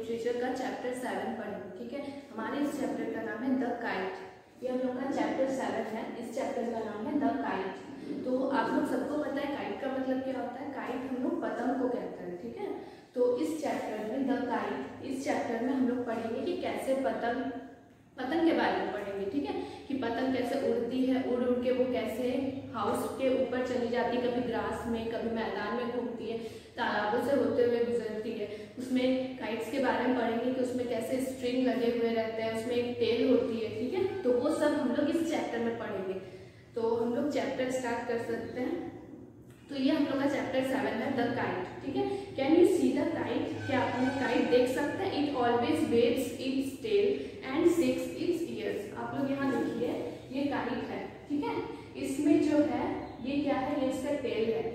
Literature का chapter 7 पढ़ेंगे। ठीक है, हमारे इस चैप्टर का नाम है द काइट। ये हम लोग का चैप्टर 7 है। इस चैप्टर का नाम है द काइट। तो आप लोग सबको पता है काइट का मतलब क्या होता है। काइट हम लोग पतंग को कहते हैं। ठीक है, तो इस चैप्टर में द काइट, इस चैप्टर में हम लोग पढ़ेंगे कि कैसे पतंग के बारे में पढ़ेंगे। ठीक है, कि पतंग कैसे उड़ती है, उड़ उड़ के वो कैसे हाउस के ऊपर चली जाती है, कभी ग्रास में, कभी मैदान में घूमती है, तालाबों से होते हुए गुजरती है। उसमें काइट्स के बारे में पढ़ेंगे कि उसमें कैसे स्ट्रिंग लगे हुए रहते हैं, उसमें एक टेल होती है। ठीक है, तो वो सब हम लोग इस चैप्टर में पढ़ेंगे। तो हम लोग चैप्टर स्टार्ट कर सकते हैं। तो ये हम लोग का चैप्टर 7 है द काइट। ठीक है, can you see the kite? क्या आप काइट देख सकते हैं? It always waves its tail and shakes its ears. आप लोग यहाँ देखिए, ये काइट है। ठीक है, इसमें जो है ये क्या है, ये इसका टेल है।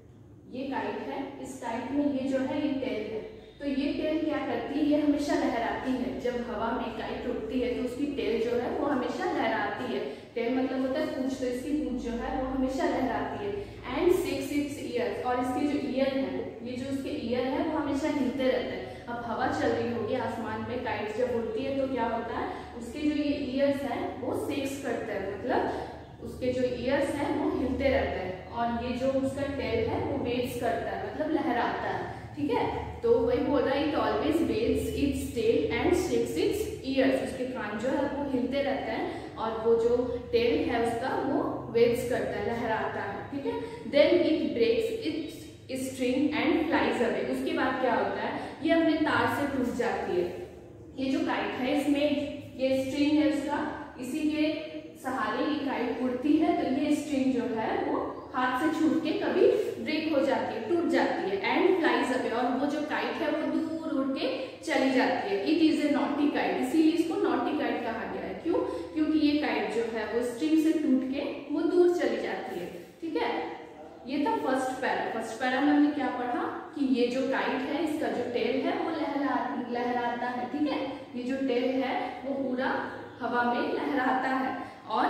ये काइट है, इस काइट में ये जो है ये टेल है। तो ये टेल क्या करती है, ये हमेशा लहराती है। जब हवा में काइट उड़ती है तो उसकी टेल जो है वो हमेशा लहराती है। टेल मतलब होता है पूंछ, तो इसकी पूंछ जो है वो हमेशा लहराती है। एंड शेक्स इट्स ईयर्स, और इसके जो ईयर है, ये जो उसके ईयर है वो हमेशा हिलते रहते हैं। अब हवा चल रही होगी आसमान में, काइट जब उड़ती है तो क्या होता है, उसके जो ये ईयर्स हैं वो शेक्स करते हैं, मतलब उसके जो ईयर्स हैं वो हिलते रहते हैं। और ये जो उसका टेल है वो वेव्स करता है, मतलब लहराता है। ठीक है, तो वही बोल रहा है it always waves its tail and shakes its ears. उसके कान जो है वो हिलते रहते हैं और वो जो टेल है उसका वो वेव्स करता है, लहराता है। ठीक है, then it breaks its string and flies away. उसके बाद क्या होता है, ये अपने तार से टूट जाती है। ये जो काइट है इसमें ये स्ट्रिंग है उसका, इसी के सहारे ये काइट उड़ती है। तो ये स्ट्रिंग जो है वो हाथ से छूट के कभी ब्रेक हो जाती है, टूट जाती है। एंड फ्लाइज अवे, और वो जो काइट है वो दूर उड़ के चली जाती है। It is a naughty kite, इसीलिए इसको नॉटी काइट कहा गया है। क्यों? क्योंकि ये काइट जो है वो स्ट्रिंग से टूट के वो दूर चली जाती है। ठीक है, ये था फर्स्ट पैरा। फर्स्ट पैरा में हमने क्या पढ़ा कि ये जो काइट है इसका जो टेल है वो लहराता है। ठीक है, ये जो टेल है वो पूरा हवा में लहराता है और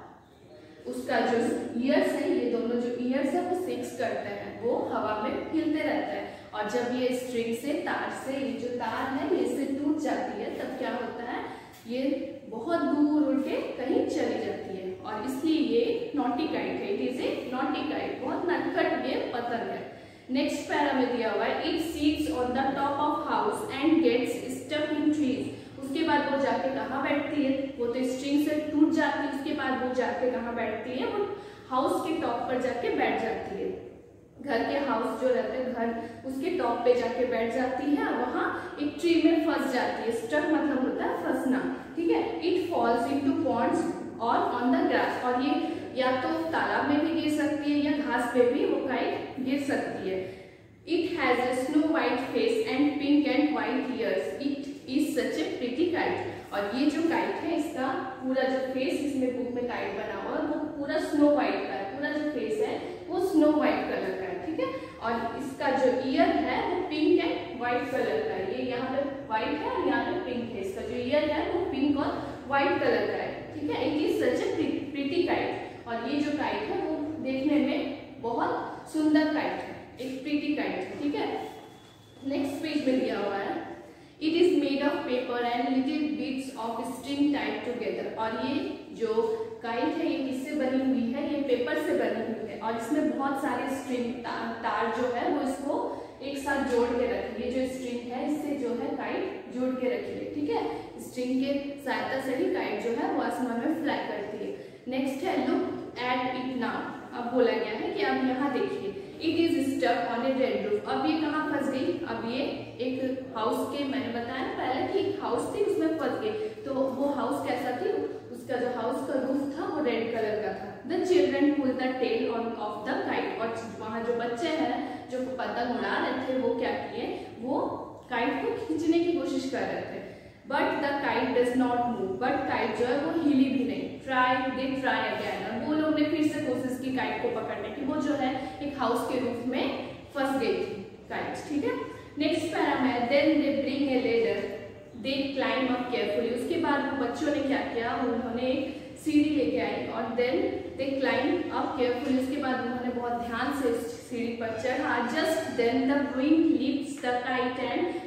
उसका जो ईयर्स है, ये दोनों जो ईयर्स है वो शेक्स करते हैं, वो हवा में हिलते रहते हैं। और जब ये स्ट्रिंग से, तार से, ये जो तार है ये इससे टूट जाती है, तब क्या होता है, ये बहुत दूर उड़ के कहीं चली जाती है। और इसलिए ये नॉटी काइट है। It is a naughty kite, बहुत नटखट ये पतंग है। नेक्स्ट पैरा में दिया हुआ है it sits on the top of house and gets stuck in trees. उसके बाद वो जाके कहाँ बैठती है, वो तो स्ट्रिंग से टूट जाती है, उसके बाद वो जाके कहाँ बैठती है, वो हाउस के टॉप पर जाके बैठ जाती है। घर के हाउस जो रहते हैं घर, उसके टॉप पे जाके बैठ जाती है, वहां एक ट्री में फंस जाती है। स्टक मतलब होता है फंसना। ठीक है, इट फॉल्स इनटू पॉन्ड्स और ऑन द ग्रास, और ये या तो तालाब में भी गिर सकती है या घास पे भी वो काइट गिर सकती है। It has a snow white face and pink and white ears, it is such a pretty kite. और ये जो काइट है इसका पूरा जो फेस, इसमें बुक में काइट बना हुआ है वो पूरा स्नो वाइट का है। पूरा जो फेस है वो स्नो वाइट कलर का है। ठीक है, और इसका जो ईयर है वो पिंक एंड व्हाइट कलर का है। ये यहाँ पे व्हाइट है और यहाँ पे पिंक है। इसका जो ईयर है वो पिंक और व्हाइट कलर का है। ठीक है, it is such a pretty kite. और ये जो काइट है वो देखने में बहुत सुंदर काइट है, एक प्रिटी काइट है। ठीक है, नेक्स्ट पेज में दिया हुआ है it is made of paper and little bits of string tied together. और ये जो काइट है ये किससे बनी हुई है, ये पेपर से बनी हुई है। और इसमें बहुत सारे स्ट्रिंग तार जो है वो इसको एक साथ जोड़ के रखी है। जो स्ट्रिंग है इससे जो है काइट जोड़ के रखी है। ठीक है, स्ट्रिंग के सहायता से ही काइट जो है वो आसमान में फ्लाई करती है। नेक्स्ट है लुक एट इट नाउ। अब बोला गया है कि अब यहाँ देखिए, it is stuck on a red roof. अब ये कहाँ फंस गई, अब ये एक हाउस के, मैंने बताया पहले कि एक हाउस थी उसमें फंस गई। तो वो हाउस कैसा थी, उसका जो हाउस का रूफ था वो रेड कलर का था। The children pull the tail of the kite. और वहाँ जो बच्चे हैं जो पतंग उड़ा रहे थे वो क्या किए, वो काइट को खींचने की कोशिश कर रहे थे। But the kite does not move, but kite जो है वो हिली भी नहीं। दे ट्राई अगेन, और वो लोग ने फिर से कोशिश की काइट को पकड़ने की। वो जो है एक हाउस के रूफ में फंस गई थी काइट। ठीक है, नेक्स्ट पैरा में then they bring a ladder, they climb up carefully. उसके बाद वो बच्चों ने क्या किया, उन्होंने एक सीढ़ी लेके आई और then they climb up carefully. उसके बाद उन्होंने बहुत ध्यान से उस सीढ़ी पर चढ़ा। Just then the wind lifts the kite and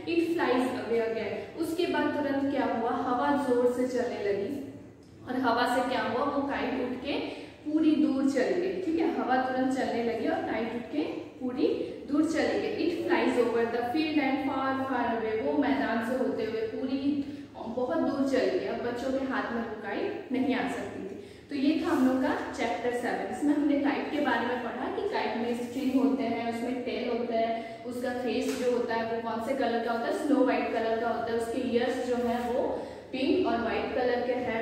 it flies away again. उसके बाद तुरंत क्या हुआ, हवा जोर से चलने लगी और हवा से क्या हुआ, वो काइट उठ के पूरी दूर चली गई। ठीक है, हवा तुरंत चलने लगी और काइट उठ के पूरी दूर चली गई। It flies over the field and far far away, वो मैदान से होते हुए पूरी बहुत दूर चली गई। अब बच्चों के हाथ में वो काइट नहीं आ सकती थी। तो ये था हम लोग का चैप्टर 7। इसमें हमने काइट के बारे में पढ़ा कि काइट में स्ट्रिंग होते हैं, उसमें टेल होता है, उसका फेस जो होता है वो कौन से कलर का होता है, स्नो व्हाइट कलर का होता है, उसके ईयर्स जो है वो पिंक और व्हाइट कलर के हैं।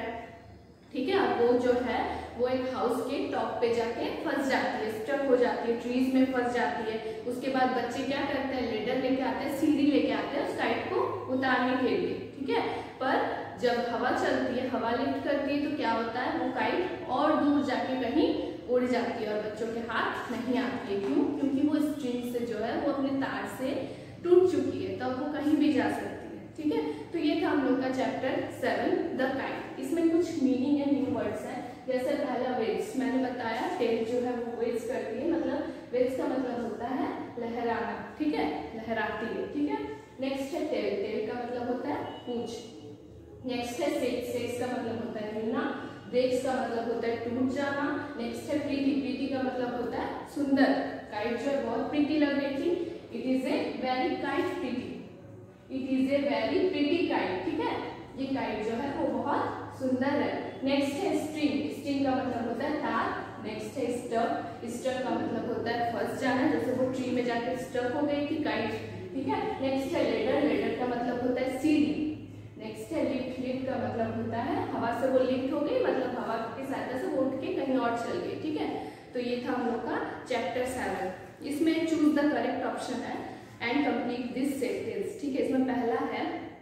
ठीक है, अब वो जो है वो एक हाउस के टॉप पे जाके फंस जाती है, स्टक हो जाती है, ट्रीज में फंस जाती है। उसके बाद बच्चे क्या करते हैं, लेडर लेके आते हैं, सीढ़ी लेके आते हैं उस काइट को उतारने के लिए। ठीक है, पर जब हवा चलती है, हवा लिफ्ट करती है, तो क्या होता है, वो काइट और दूर जाके कहीं उड़ जाती है और बच्चों के हाथ नहीं आती है। क्यों? क्योंकि वो स्ट्रिंग से जो है वो अपने तार से टूट चुकी है, तब वो कहीं भी जा सकती है। ठीक है, तो ये था हम लोग का चैप्टर 7 द काइट। इसमें कुछ मीनिंग है, न्यू वर्ड्स हैं। जैसे पहला वेव्स, मैंने बताया टेल जो है वो वेव्स करती है, मतलब वेव्स का मतलब होता है लहराना। ठीक है, लहराती है। ठीक है, नेक्स्ट है टेल, टेल का मतलब होता है पूंछ। नेक्स्ट है सेक्स, सेक्स का मतलब होता है हिलना। ब्रेक्स का मतलब होता है टूट जाना। नेक्स्ट है प्रीटी, प्रीटी का मतलब होता है सुंदर। काइट जो है बहुत प्रीटी लग रही थी, it is a very kite pretty, it is a very pretty kite. ठीक है, ये काइट जो है वो बहुत सुंदर है। नेक्स्ट है स्ट्रिंग, स्ट्रिंग का मतलब होता है तार। नेक्स्ट है स्टक, स्टक का मतलब होता है फंस जाना, जैसे वो ट्री में जाकर स्टक हो गई थी काइट। ठीक है, नेक्स्ट है लेडर, लेडर का मतलब होता है सीढ़ी। नेक्स्ट है लिफ्ट, लिफ्ट का मतलब होता है हवा से वो लिफ्ट हो गई, मतलब हवा की सहायता से वो उठ के कहीं और चल गई। ठीक है, तो ये था हम लोग का चैप्टर 7। इसमें चूज द करेक्ट ऑप्शन है एंड कंप्लीट दिस सेंटेंस। ठीक है, इसमें पहला है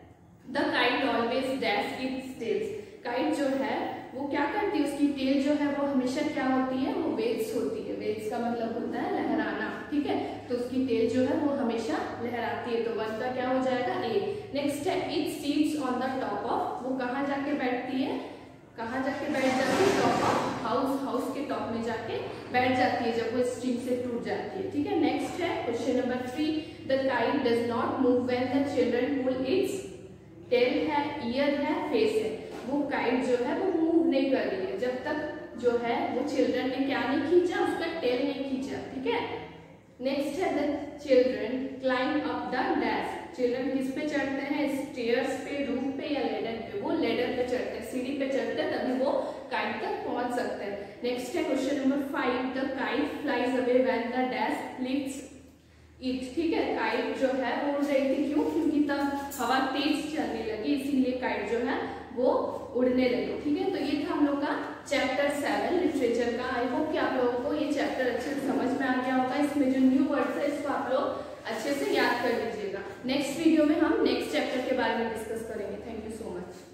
the kite always dash its tails. Kite जो है वो क्या करती है, उसकी टेल जो है वो हमेशा क्या होती है, वो वेव्स होती है। वेव्स का मतलब होता है लहराना। ठीक है, तो उसकी टेल जो है वो हमेशा लहराती है, तो 1 का क्या हो जाएगा, ए। नेक्स्ट है it sits on the top of, वो कहाँ जाके बैठती है, कहाँ जाके बैठ जाती है, टॉप ऑफ हाउस, हाउस के टॉप में जाके बैठ जाती है जब वो स्ट्रिंग से टूट जाती है। ठीक है, नेक्स्ट है question number 3, the kite does not move when the children pull its tail है, ईयर है, फेस है। वो काइट जो है वो मूव नहीं कर रही है जब तक जो है वो चिल्ड्रन ने क्या नहीं खींचा, उसका टेल नहीं खींचा। ठीक है, नेक्स्ट है the children climb up the dash. Children किस पे चढ़ते हैं, स्टेयर्स पे, रूफ पे या लेडर पे, वो लेडर पे चढ़ते हैं, सीढ़ी पे चढ़ते हैं, तभी वो काइट तक पहुंच सकते हैं। नेक्स्ट है question number 5, the kite flies away when the dash lifts it. ठीक है, काइट जो है वो उड़ रही थी, क्यों? क्योंकि तब हवा तेज चलने लगी, इसीलिए काइट जो है वो उड़ने लगी। ठीक है, तो ये था हम लोग का चैप्टर 7 लिटरेचर का। आई होप कि आप लोगों को ये चैप्टर अच्छे से समझ में आ गया होगा। इसमें जो न्यू वर्ड्स है इसको आप लोग अच्छे से याद कर लीजिएगा। नेक्स्ट वीडियो में हम नेक्स्ट चैप्टर के बारे में डिस्कस करेंगे। Thank you so much.